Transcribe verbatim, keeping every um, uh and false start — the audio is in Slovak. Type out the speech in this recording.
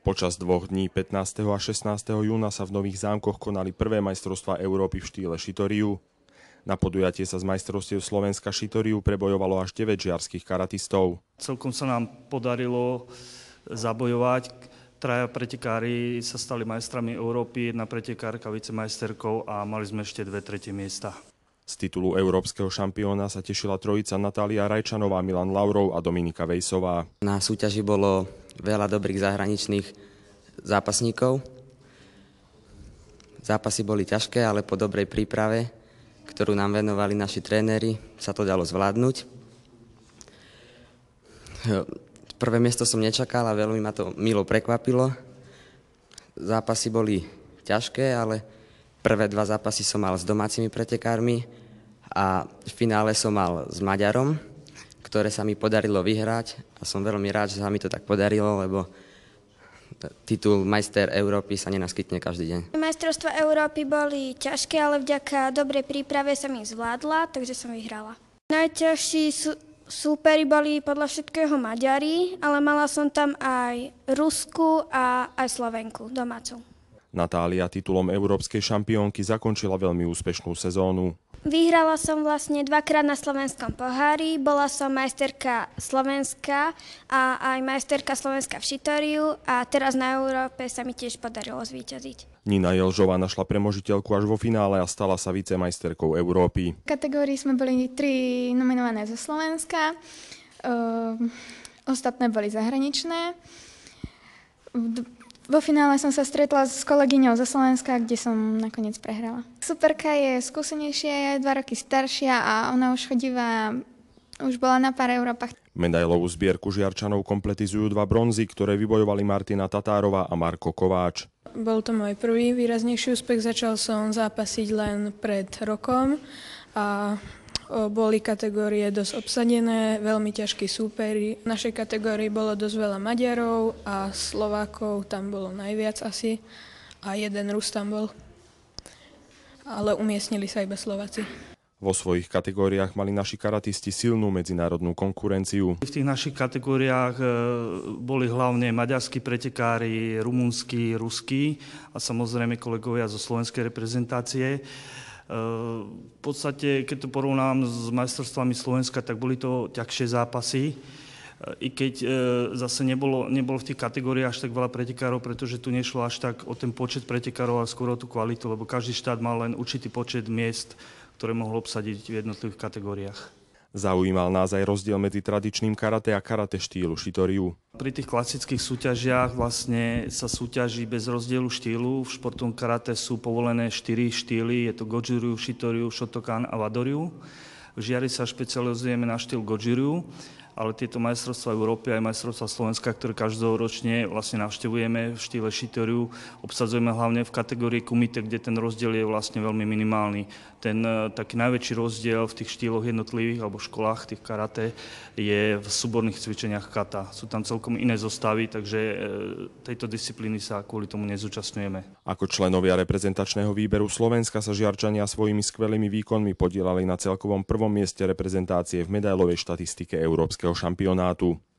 Počas dvoch dní pätnásteho a šestnásteho júna sa v Nových Zámkoch konali prvé majstrovstvá Európy v štýle šitoriu. Na podujatie sa z majstrovstiev Slovenska šitoriu prebojovalo až deväť žiarskych karatistov. Celkom sa nám podarilo zabojovať. Traja pretekári sa stali majstrami Európy, jedna pretekárka vicemajsterkou a mali sme ešte dve tretie miesta. Z titulu európskeho šampióna sa tešila trojica Natália Rajčanová, Milan Laurov a Dominika Vejsová. Na súťaži bolo veľa dobrých zahraničných zápasníkov. Zápasy boli ťažké, ale po dobrej príprave, ktorú nám venovali naši tréneri, sa to dalo zvládnuť. Prvé miesto som nečakal a veľmi ma to milo prekvapilo. Zápasy boli ťažké, ale prvé dva zápasy som mal s domácimi pretekármi a v finále som mal s Maďarom, ktoré sa mi podarilo vyhrať a som veľmi rád, že sa mi to tak podarilo, lebo titul majster Európy sa nenaskytne každý deň. Majstrovstvá Európy boli ťažké, ale vďaka dobrej príprave som ich zvládla, takže som vyhrala. Najťažší sú, súperi boli podľa všetkého Maďari, ale mala som tam aj Rusku a aj Slovenku domácu. Natália titulom európskej šampiónky zakončila veľmi úspešnú sezónu. Vyhrala som vlastne dvakrát na slovenskom pohári, bola som majsterka Slovenska a aj majsterka Slovenska v šitoriu a teraz na Európe sa mi tiež podarilo zvíťaziť. Nina Jelžová našla premožiteľku až vo finále a stala sa vicemajsterkou Európy. V kategórii sme boli tri nominované zo Slovenska, uh, ostatné boli zahraničné. Vo finále som sa stretla s kolegyňou zo Slovenska, kde som nakoniec prehrala. Superka je skúsenejšia, je dva roky staršia a ona už chodíva, už bola na pár Európach. Medailovú zbierku Žiarčanov kompletizujú dva bronzy, ktoré vybojovali Martina Tatárova a Marko Kováč. Bol to môj prvý výraznejší úspech, začal som zápasiť len pred rokom a boli kategórie dosť obsadené, veľmi ťažkí súperi. V našej kategórii bolo dosť veľa Maďarov a Slovákov, tam bolo najviac asi a jeden Rus tam bol, ale umiestnili sa iba Slováci. Vo svojich kategóriách mali naši karatisti silnú medzinárodnú konkurenciu. V tých našich kategóriách boli hlavne maďarskí pretekári, rumunskí, ruskí a samozrejme kolegovia zo slovenskej reprezentácie. V podstate, keď to porovnám s majstrovstvami Slovenska, tak boli to ťažšie zápasy. I keď zase nebolo, nebolo v tých kategóriách až tak veľa pretekárov, pretože tu nešlo až tak o ten počet pretekárov, ale skôr o tú kvalitu, lebo každý štát mal len určitý počet miest, ktoré mohol obsadiť v jednotlivých kategóriách. Zaujímal nás aj rozdiel medzi tradičným karate a karate štýlu šitoriu. Pri tých klasických súťažiach vlastne sa súťaží bez rozdielu štýlu. V športovom karate sú povolené štyri štýly, je to Goju-ryu, Shitoryu, Shotokan a Wado-ryu. V žiari sa špecializujeme na štýl Goju-ryu, ale tieto majstrovstvá Európy aj majstrovstvá Slovenska, ktoré každoročne vlastne navštevujeme v štýle Shitoryu, obsadzujeme hlavne v kategórii kumite, kde ten rozdiel je vlastne veľmi minimálny. Ten taký najväčší rozdiel v tých štýloch jednotlivých alebo školách tých karate je v súborných cvičeniach kata. Sú tam celkom iné zostavy, takže tejto disciplíny sa kvôli tomu nezúčastňujeme. Ako členovia reprezentačného výberu Slovenska sa Žiarčania svojimi skvelými výkonmi podielali na celkovom prvom mieste reprezentácie v medailovej štatistike európskeho šampionátu.